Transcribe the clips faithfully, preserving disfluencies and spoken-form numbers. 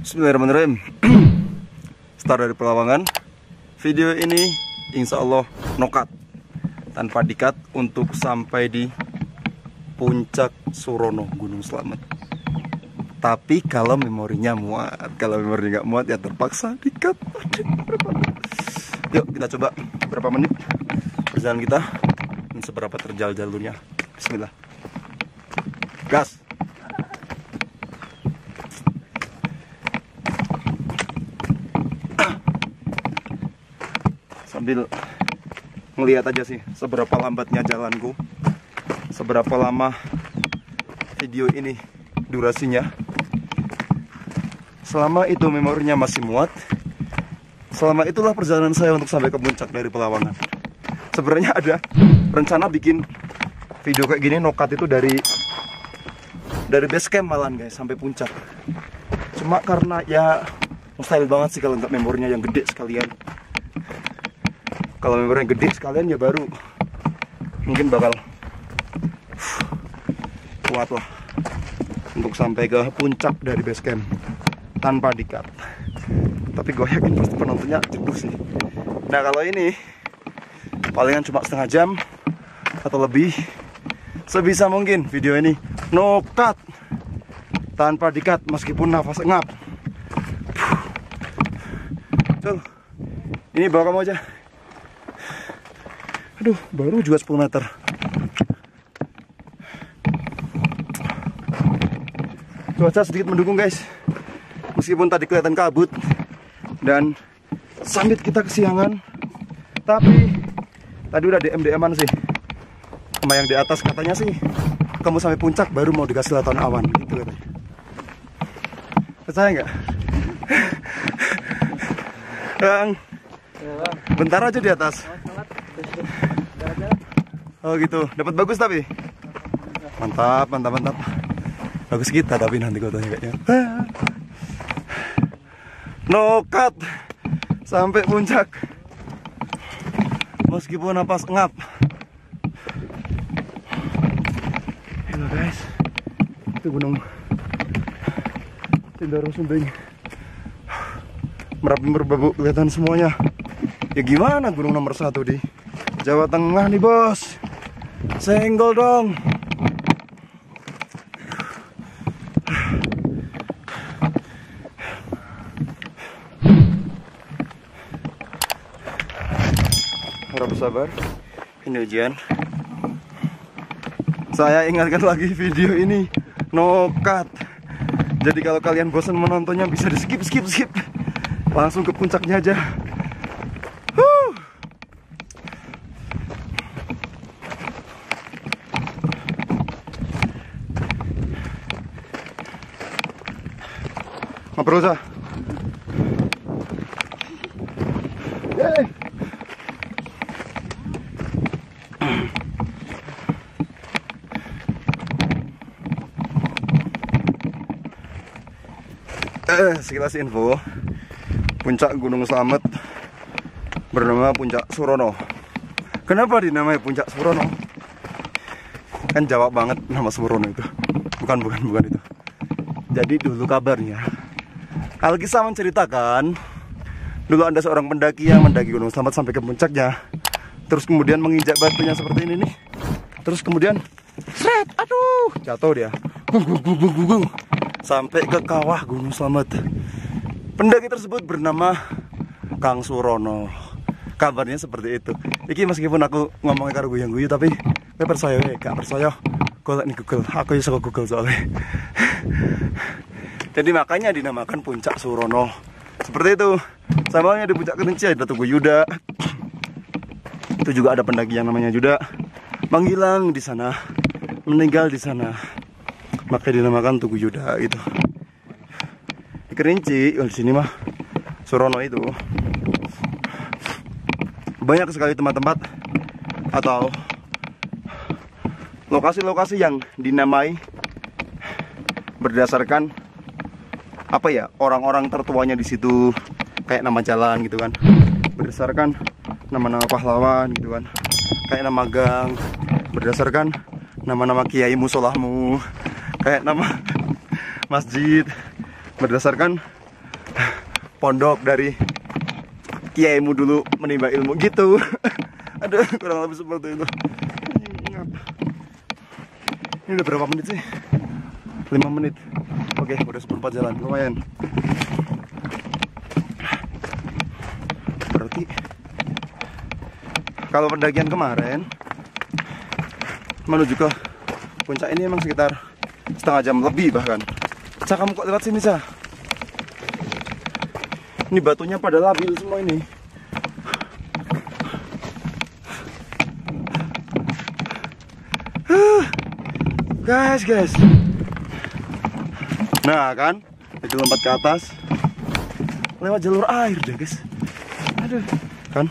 Bismillahirrahmanirrahim. Start dari Pelawangan. Video ini insya Allah nokat tanpa dikat untuk sampai di puncak Surono Gunung Slamet. Tapi kalau memorinya muat, kalau memorinya nggak muat ya terpaksa dikat. Yuk kita coba berapa menit perjalanan kita dan seberapa terjal jalurnya. Bismillah. Gas. Sambil ngelihat aja sih seberapa lambatnya jalanku, seberapa lama video ini durasinya. Selama itu memorinya masih muat, selama itulah perjalanan saya untuk sampai ke puncak dari Pelawangan. Sebenarnya ada rencana bikin video kayak gini nokat itu dari dari base camp malan guys sampai puncak. Cuma karena ya mustahil banget sih kalau nggak memorinya yang gede sekalian. Kalau memorinya gede sekalian ya baru mungkin bakal uh, kuat lah untuk sampai ke puncak dari base camp tanpa dikat. Tapi gue yakin pasti penontonnya jenuh sih. Nah kalau ini palingan cuma setengah jam atau lebih. Sebisa mungkin video ini no cut, tanpa dikat meskipun nafas ngap. Tuh, ini bawa kamu aja. Aduh, baru juga sepuluh meter. Cuaca sedikit mendukung guys, meskipun tadi kelihatan kabut dan summit kita kesiangan. Tapi tadi udah D M D M-an sih sama yang di atas, katanya sih kamu sampai puncak baru mau dikasih lautan awan gitu katanya. Percaya nggak? Bang, bentar aja di atas. Oh gitu, dapat bagus tapi mantap, mantap, mantap. Bagus kita tapi nanti kotanya kayaknya. No cut sampai puncak meskipun napas ngap. Hello guys, itu gunung Tindaro Sumbing. Merapi Merbabu kelihatan semuanya. Ya gimana gunung nomor satu di Jawa Tengah nih bos. Senggol dong. Harap sabar, ini ujian. Saya ingatkan lagi video ini no cut. Jadi kalau kalian bosan menontonnya bisa di skip skip skip. Langsung ke puncaknya aja. Huh. Maprosa. Yeay. Eh, sekilas info, puncak Gunung Slamet bernama Puncak Surono. Kenapa dinamai Puncak Surono? Kan jawab banget nama Surono itu. Bukan, bukan, bukan itu. Jadi dulu kabarnya Alkisah menceritakan dulu ada seorang pendaki yang mendaki Gunung Slamet sampai ke puncaknya, terus kemudian menginjak batunya seperti ini nih, terus kemudian sret, aduh, jatuh dia, sampai ke kawah Gunung Slamet. Pendaki tersebut bernama Kang Surono. Kabarnya seperti itu. Iki meskipun aku ngomongnya karo guyang-guyu tapi gue percaya, gak percaya golek nih Google. Aku bisa Google soalnya. Jadi makanya dinamakan Puncak Surono. Seperti itu. Samanya di Puncak Kerinci ada Tugu Yuda. Itu juga ada pendaki yang namanya Yuda. Menghilang di sana, meninggal di sana. Maka dinamakan Tugu Yuda gitu. Di Kerinci, di sini mah Surono itu banyak sekali tempat-tempat atau lokasi-lokasi yang dinamai berdasarkan apa ya, orang-orang tertuanya di situ, kayak nama jalan gitu kan, berdasarkan nama-nama pahlawan gitu kan, kayak nama gang, berdasarkan nama-nama kiai musolahmu, kayak nama masjid, berdasarkan pondok dari kiaimu dulu menimba ilmu gitu. Aduh, kurang lebih seperti itu. Ini udah berapa menit sih? lima menit. Oke, udah seperempat jalan, lumayan. Berarti kalau pendakian kemarin menuju ke puncak ini emang sekitar setengah jam lebih bahkan. Cak, kamu kok lewat sini, Cak? Ini batunya pada labil semua ini. Guys, guys. Nah kan, itu lompat ke atas lewat jalur air deh, guys. Aduh, kan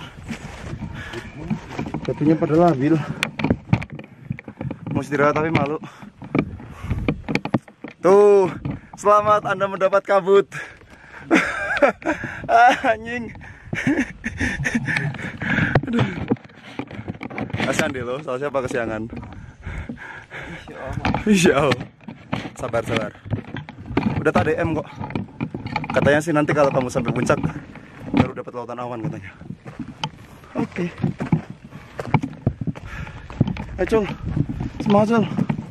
batunya pada labil. Mau istirahat tapi malu. Tuh, selamat Anda mendapat kabut. Anjing. Aduh. Kasihan deh lo, soal siapa kesiangan. Insya Allah. Sabar, sabar. Udah tak D M kok. Katanya sih nanti kalau kamu sampai puncak baru dapat lautan awan katanya. Oke. Ayo Cul, semangat Cul.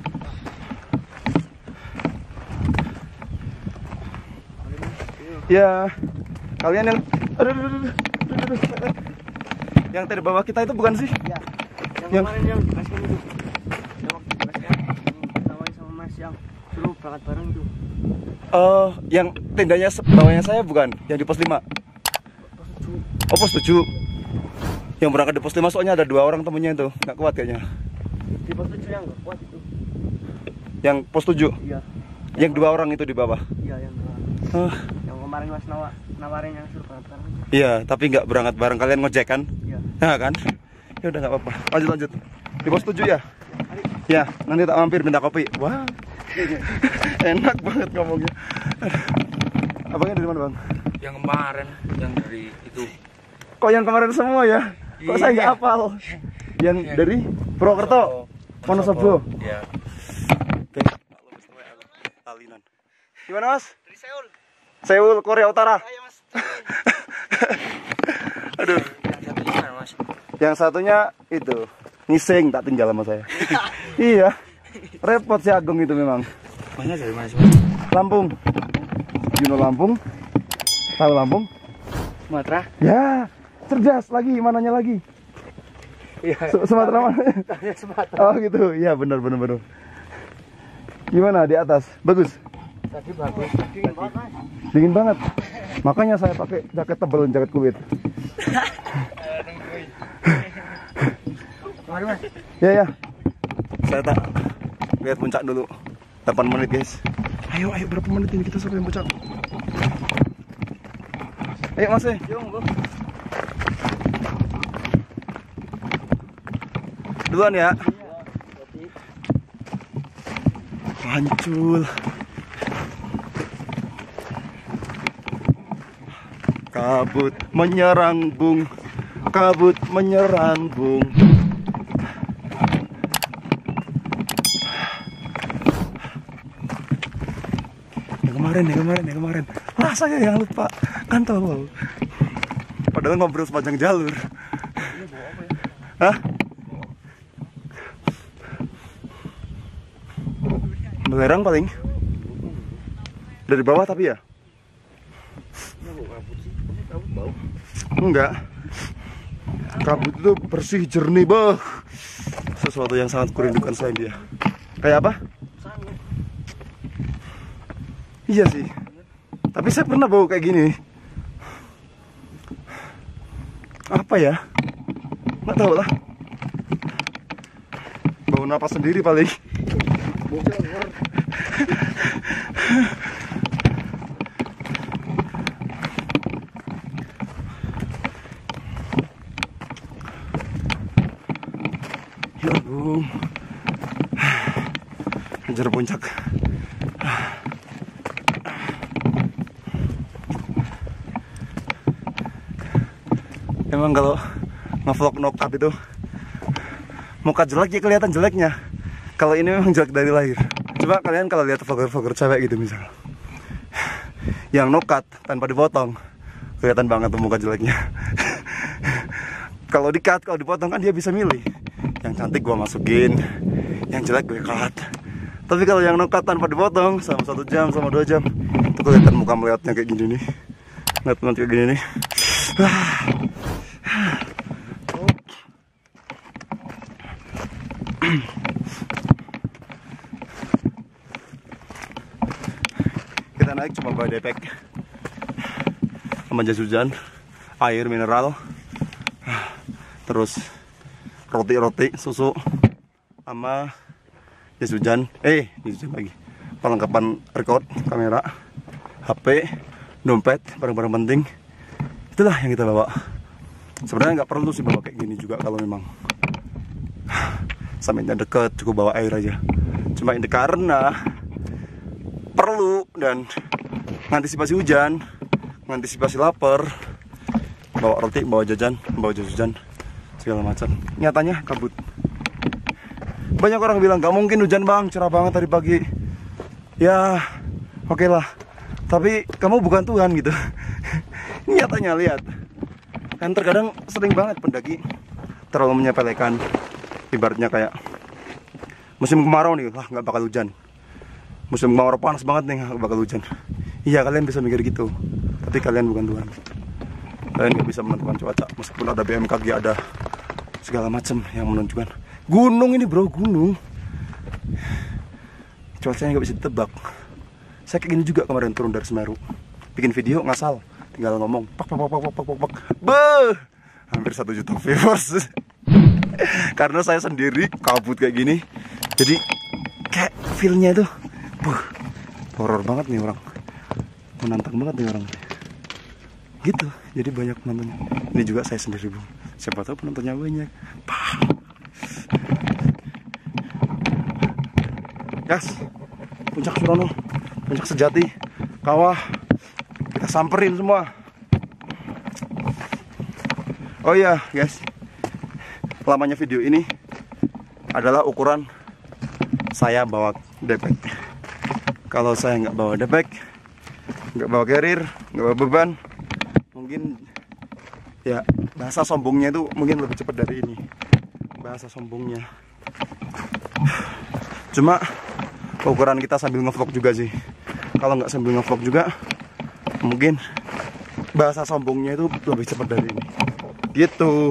Ya, kalian yang aduh, aduh, aduh, aduh, aduh. Yang tadi bawah kita itu bukan sih? Ya. Yang, yang kemarin yang Mas itu. Yang waktu Mas ya, yang tawain sama Mas yang suruh berangkat bareng itu. Oh, yang tendanya bawahnya saya bukan? Yang di pos lima? Pos tujuh. Oh, pos tujuh. Yang berangkat di pos lima soalnya ada dua orang temennya itu, nggak kuat kayaknya. Di pos tujuh yang nggak kuat itu. Yang pos tujuh? Iya. Yang dua orang itu di bawah? Iya, yang dua. Uh. Yang kemarin Mas nawa, nawarin yang suruh berangkat bareng. Iya, tapi nggak berangkat bareng, kalian ngojek kan? Iya. Nah kan? Ya udah nggak apa-apa. Lanjut lanjut. Di pos tujuh ya? Ya, nanti tak mampir minta kopi. Wah. Enak banget ngomongnya. Abangnya dari mana, Bang? Yang kemarin, yang dari itu. Kok yang kemarin semua ya? Kok Iya. saya nggak hafal? Yang dari Purwokerto, Wonosobo. Iya. Oke. Alinan. Gimana, Mas? Dari Seoul. Seoul, Korea Utara. Ayo Mas. Aduh. Yang satunya mana, Mas? Yang satunya itu ngising tak tinggal sama saya. Iya. Repot si Agung itu memang. Mana dari mana sih, Mas? Lampung. Juno Lampung. Tahu Lampung? Sumatera. Ya, cerdas lagi, mananya lagi? Iya. Su- Sumatera mana? Sumatera. Oh gitu. Iya, benar benar benar. Gimana di atas? Bagus. Tadi bagus. Dingin banget, Mas. Dingin banget. Makanya saya pakai jaket tebal, jaket kulit. Mari, Mas. Ya ya. Saya tak lihat puncak dulu. delapan menit, guys. Ayo ayo berapa menit ini kita sampai puncak? Ayo Mas. Yo, Bro. Duluan ya. Hancur. Kabut menyerang bung. Kabut menyerang bung. Yang kemarin, yang kemarin, yang kemarin. Wah, saya yang lupa. Kan tahu. Padahal ngobrol sepanjang jalur. Hah? Belerang paling. Dari bawah tapi ya? Enggak. Kabut itu bersih, jernih, bah. Sesuatu yang sangat kurindukan selain dia. Kayak apa? Iya sih. Tapi saya pernah bau kayak gini. Apa ya? Nggak tahu lah. Bau napas sendiri paling. Ya ampun. Ngejar puncak. Emang kalau ngevlog nokap itu muka jelek ya kelihatan jeleknya. Kalau ini memang jelek dari lahir. Coba kalian kalau lihat vlogger-vlogger cewek gitu misal, yang nokat tanpa dipotong, Kelihatan banget tuh muka jeleknya. Kalau di-cut, kalau dipotong kan dia bisa milih. Yang cantik gua masukin, yang jelek gue cut. Tapi kalau yang no cut tanpa dipotong, sama satu jam, sama dua jam, itu kelihatan muka melihatnya kayak gini nih. Lihat nanti kayak gini nih. Kita naik cuma bawa depek sama jas hujan, air mineral, terus roti-roti, susu, sama jas hujan, eh jas hujan lagi, perlengkapan record, kamera, H P, dompet, barang-barang penting. Itulah yang kita bawa. Sebenarnya nggak perlu sih bawa kayak gini juga kalau memang summitnya deket, cukup bawa air aja. Cuma ini karena perlu dan mengantisipasi hujan, mengantisipasi lapar, bawa roti, bawa jajan, bawa jas hujan, segala macam. Nyatanya kabut. Banyak orang bilang gak mungkin hujan bang, cerah banget tadi pagi. Ya oke okay lah, tapi kamu bukan Tuhan gitu. Nyatanya lihat, kan terkadang sering banget pendaki terlalu menyepelekan. Ibaratnya kayak musim kemarau nih, lah nggak bakal hujan. Musim kemarau panas banget nih, nggak bakal hujan. Iya kalian bisa mikir gitu, tapi kalian bukan Tuhan. Kalian nggak bisa menentukan cuaca, meskipun ada B M K G, ada segala macam yang menunjukkan. Gunung ini bro, gunung. Cuacanya nggak bisa ditebak. Saya kayak gini juga kemarin turun dari Semeru, bikin video ngasal, tinggal ngomong, pak pak pak pak pak pak pak, beuh, hampir satu juta viewers. Karena saya sendiri kabut kayak gini, jadi kayak feelnya itu, buh, horor banget nih orang, menantang banget nih orang. Gitu, jadi banyak penontonnya. Ini juga saya sendiri bro, siapa tahu penontonnya banyak. Pah. Guys, puncak Surono, puncak sejati, kawah, kita samperin semua. Oh iya guys, lamanya video ini adalah ukuran saya bawa depek. Kalau saya nggak bawa depek, nggak bawa carrier, nggak bawa beban, mungkin ya bahasa sombongnya itu mungkin lebih cepat dari ini. Bahasa sombongnya. Cuma ukuran kita sambil ngevlog juga sih. Kalau nggak sambil ngevlog juga, mungkin bahasa sombongnya itu lebih cepat dari ini. Gitu.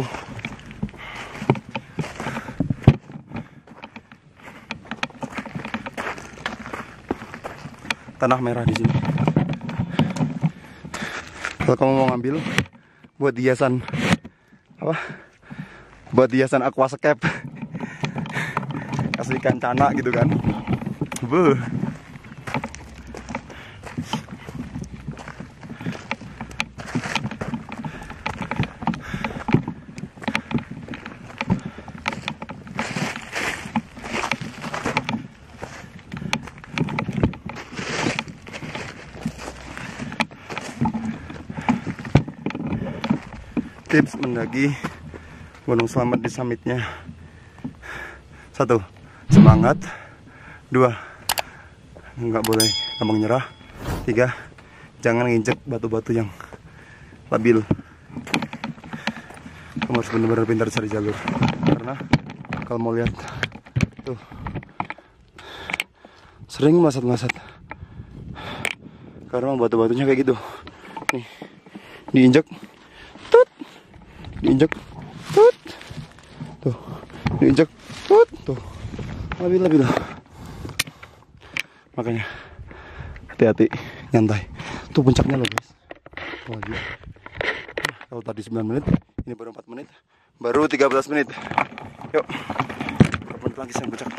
Tanah merah di sini. Kalau kamu mau ngambil buat hiasan apa? Buat hiasan aquascape. Kasih ikan cana gitu kan. Buh. Tips mendaki Gunung Slamet di summitnya: satu, semangat. Dua, nggak boleh gampang nyerah. Tiga, jangan nginjek batu-batu yang labil. Kamu harus benar-benar pintar cari jalur, karena kalau mau lihat tuh sering masat-masat karena batu-batunya kayak gitu nih, diinjek tut, diinjek tut, tuh diinjek tut, tuh labil-labil. Makanya hati-hati, nyantai. Tuh puncaknya loh guys. Oh, nah, kalau tadi sembilan menit, ini baru empat menit, baru tiga belas menit. Yuk, berapa menit lagi saya puncak.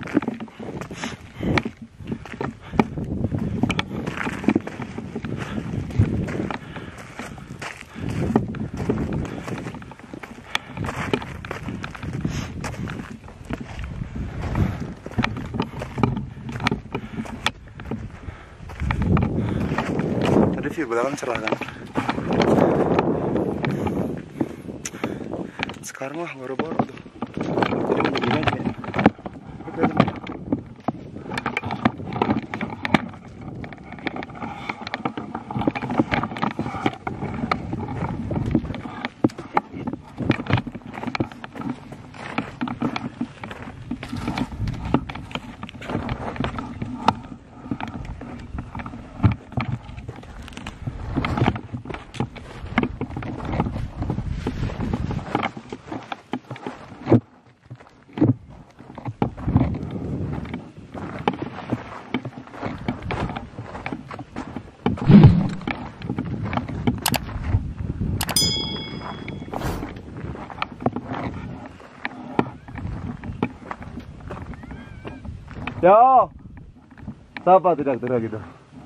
View belakang cerah kan. Sekarang mah baru-baru tuh. Jadi mendingan kayak Yo, siapa teriak-teriak gitu?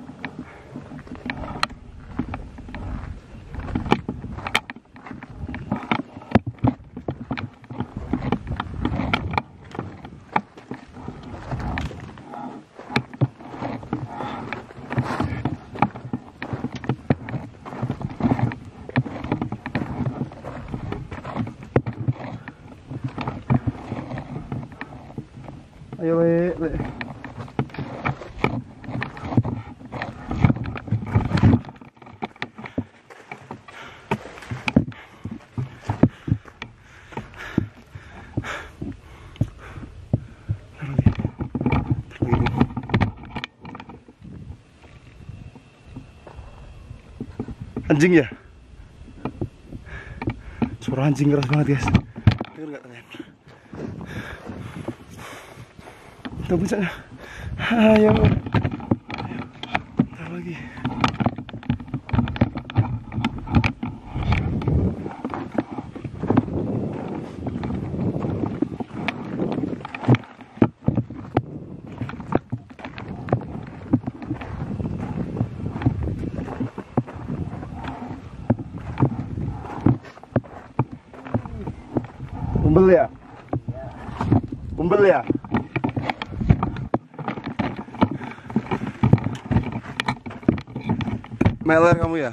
Ayo, le, le. Anjing ya? Suara anjing keras banget guys. Dengar nggak kalian? Kita puncaknya. Ayo. Ayo. Lagi. Umbel ya? Umbel ya? Meler kamu ya?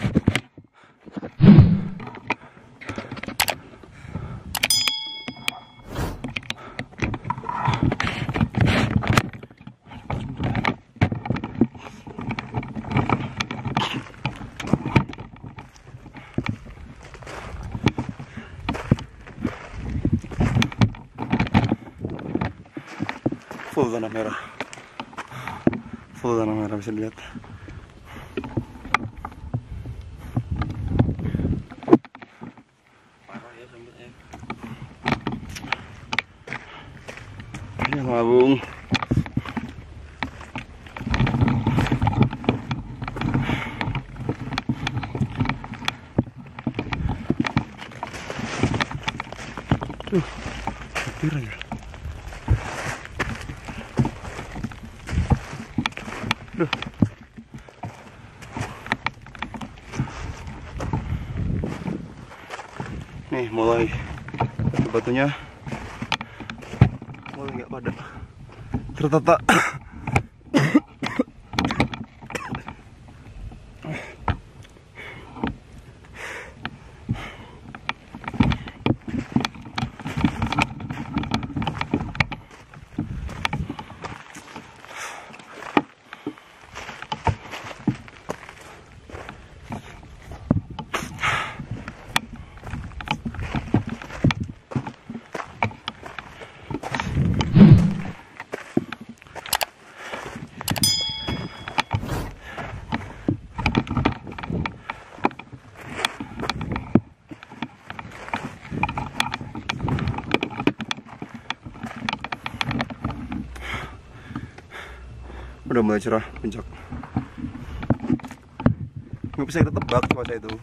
Full tanah merah. Full tanah merah bisa dilihat. Ya ngabung. Tuh, petir aja. Duh. Nih mulai batunya mulai nggak pada tertata. Udah mulai cerah puncak. Nggak bisa kita tebak cuaca itu.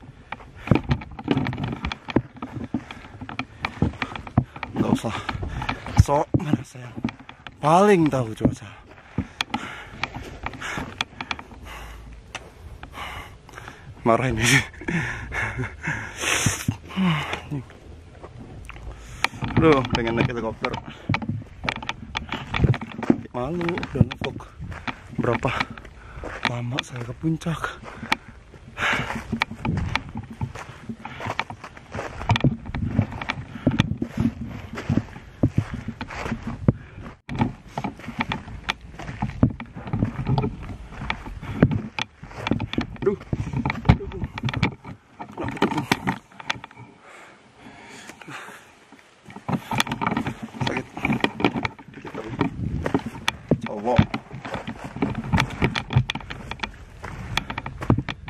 Nggak usah sok mana saya paling tahu cuaca. Marah ini. Aduh, pengen naik helikopter. Malu udah ngevlog berapa lama saya ke puncak. Duh, sakit dikit tapi cowok.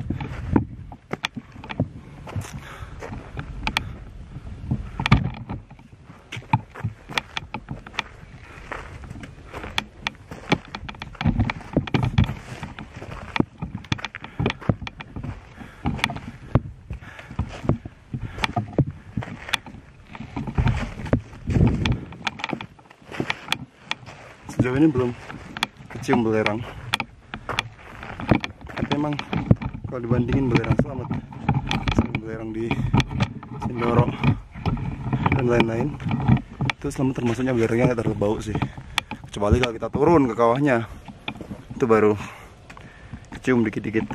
sejauh ini belum kecium belerang. Tapi emang kalau dibandingin belerang Slamet sama belerang di Sindoro dan lain-lain, itu Slamet termasuknya belerangnya nggak terlalu bau sih. Kecuali kalau kita turun ke kawahnya, itu baru kecium dikit-dikit.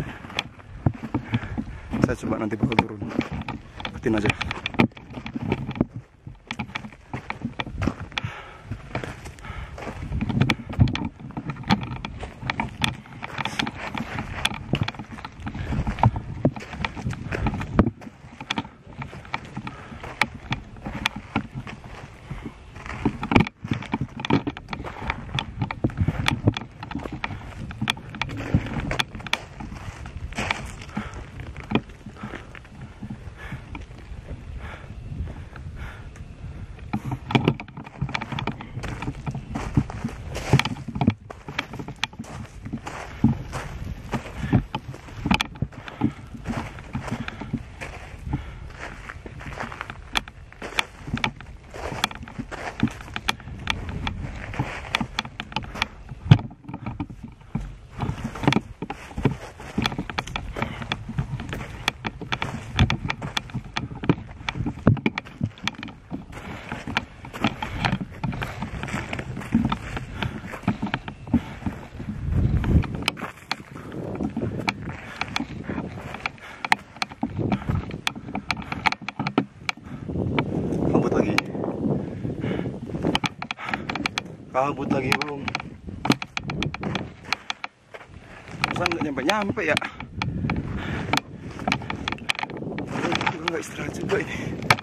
Saya coba nanti bakal turun, ikutin aja. Kabut lagi bung. Masa nggak nyampe-nyampe ya? Gue nggak istirahat juga ini.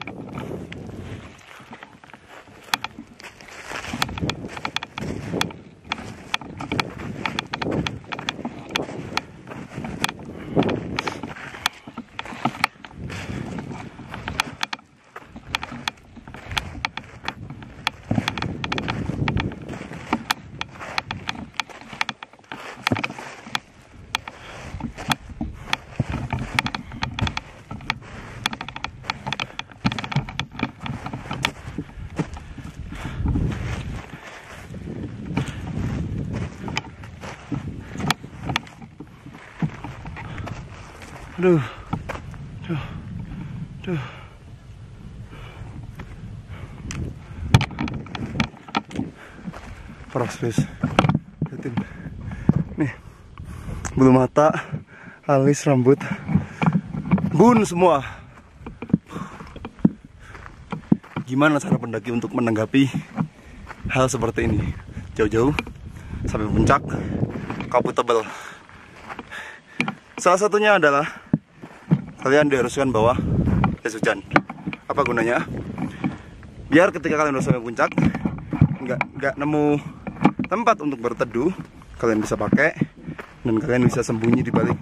Aduh, aduh, aduh. Parah serius. Lihatin. Nih, bulu mata, alis, rambut, bun semua. Gimana cara pendaki untuk menanggapi hal seperti ini? Jauh-jauh sampai puncak, kabut tebal. Salah satunya adalah kalian diharuskan bawa jas hujan. Apa gunanya? Biar ketika kalian udah sampai puncak, nggak nggak nemu tempat untuk berteduh, kalian bisa pakai dan kalian bisa sembunyi di balik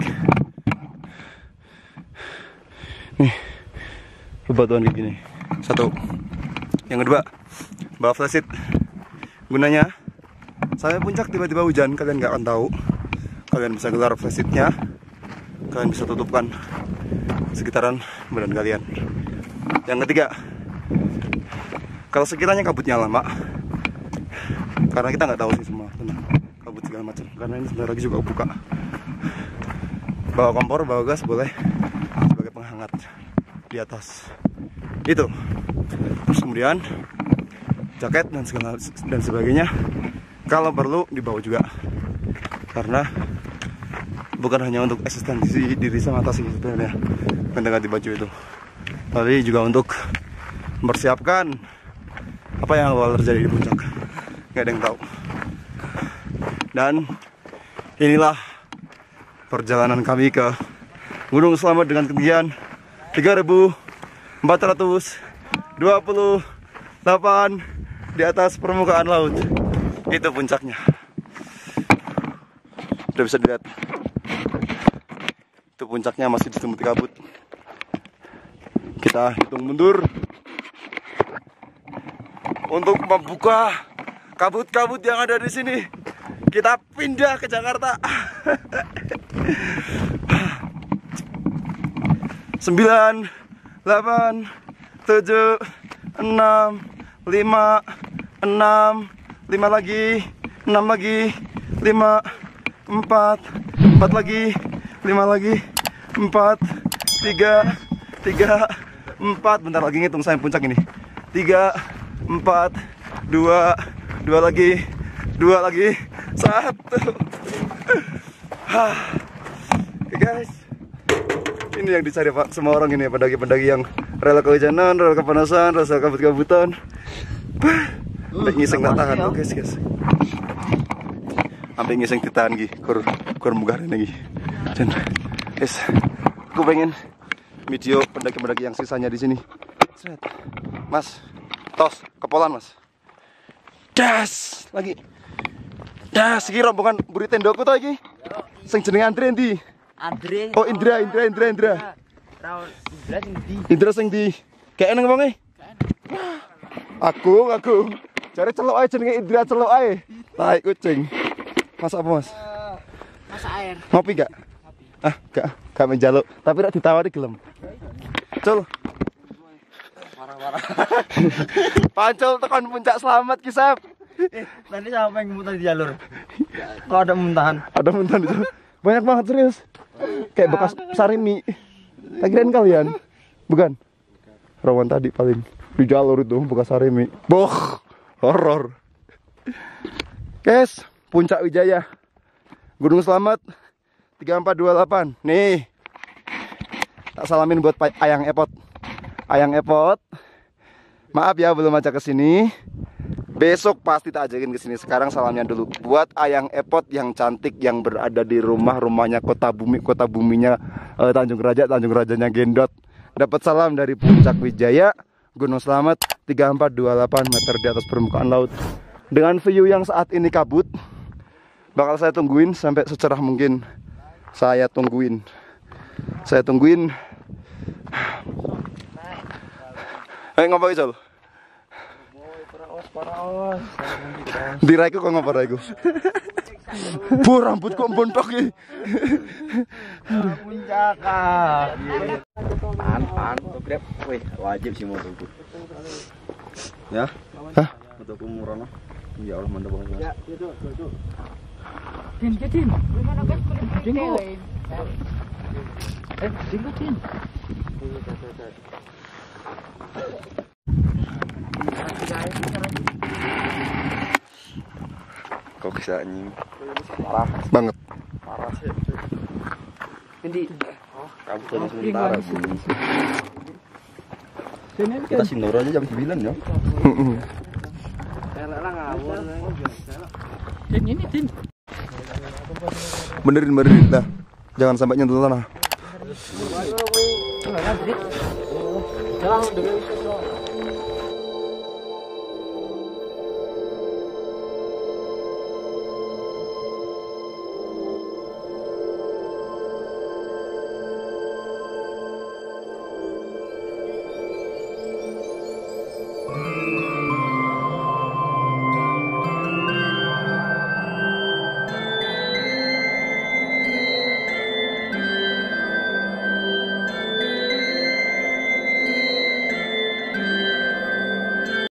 nih bebatuan kayak gini. Satu. Yang kedua, bawa flashlight. Gunanya, sampai puncak tiba-tiba hujan, kalian nggak akan tahu. Kalian bisa gelar flashlightnya, kalian bisa tutupkan sekitaran badan kalian. Yang ketiga, kalau sekiranya kabutnya lama, karena kita nggak tahu sih semua tentang kabut segala macam, karena ini sebentar lagi juga buka. Bawa kompor, bawa gas boleh sebagai penghangat di atas. Itu. Terus kemudian jaket dan segala dan sebagainya, kalau perlu dibawa juga, karena bukan hanya untuk eksistensi diri semata sih sebenarnya mengganti baju itu, tapi juga untuk mempersiapkan apa yang bakal terjadi di puncak. Nggak ada yang tahu. Dan inilah perjalanan kami ke Gunung Slamet dengan ketinggian tiga ribu empat ratus dua puluh delapan di atas permukaan laut. Itu puncaknya. Udah bisa dilihat. Itu puncaknya masih diselimuti kabut. Kita hitung mundur untuk membuka kabut-kabut yang ada di sini. Kita pindah ke Jakarta. Sembilan, delapan, tujuh, enam, lima, enam, lima lagi, enam lagi, lima, empat, empat lagi, lima lagi, empat, tiga, tiga, empat. Bentar lagi ngitung saya puncak ini. Tiga, empat, dua, dua lagi, dua lagi, satu. Oke guys, ini yang dicari Pak semua orang ini, pendaki-pendaki yang rela kehujanan, rela kepanasan, rela kabut-kabutan. Sampai ngiseng tak tahan, oke guys guys. Sampai ngiseng ditahan gi, kur kur munggah lagi. Dan guys, aku pengen video pendaki-pendaki yang sisanya di sini. Mas, tos, kepolan mas. Das, lagi. Das, iki rombongan buri tendoku to iki. Sing jenenge Andre endi? Andre. Oh, Indra, Indra, Indra, Indra. Raul Indra sing ndi? Indra sing ndi? Kayak nang wonge. Aku, aku. Cari celok ae jenenge Indra celok ae. Tai kucing. Mas apa, Mas? Masak air. Ngopi gak? Ah, gak, gak menjaluk. Tapi rak ditawari gelem. Cul. Parah-parah. Pancul tekan puncak selamat ki, Sep. Eh, tadi siapa yang muntah di jalur? Kok ada muntahan? Ada muntahan itu. Banyak banget serius. Kayak bekas sarimi. Tak kirain kalian. Bukan. Rawan tadi paling di jalur itu bekas sarimi. Boh, horor. Guys, Puncak Wijaya. Gunung Selamat tiga empat dua delapan. Nih. Tak salamin buat Ayang Epot. Ayang Epot. Maaf ya belum ajak ke sini. Besok pasti tak ajakin ke sini. Sekarang salamnya dulu buat Ayang Epot yang cantik yang berada di rumah-rumahnya Kota Bumi, Kota Buminya eh, Tanjung Raja, Tanjung Rajanya Gendot. Dapat salam dari Puncak Wijaya, Gunung Selamat tiga empat dua delapan meter di atas permukaan laut. Dengan view yang saat ini kabut, bakal saya tungguin sampai secerah mungkin. Saya tungguin. Saya tungguin. Eh ngapa Ijol? Paraos. Diraiku kok ngapa raiku? Bu rambutku bontok iki. Puncak. Pan pan grab. Wih, wajib sih motorku. Ya? Hah? Motorku murah no. Ya Allah mantap banget. Ya, itu, itu. Tin, tin. Gimana guys? Jenggo. Eh, jenggo tin. Kok bisa anjing? Parah banget. Parah sih. Ini Oh, kamu sudah sementara sini. Kita sinoro aja jam sembilan ya. Heeh. elak ngawur. Tin ini tin. Benerin benerin dah. Jangan sampai nyentuh tanah. Jalan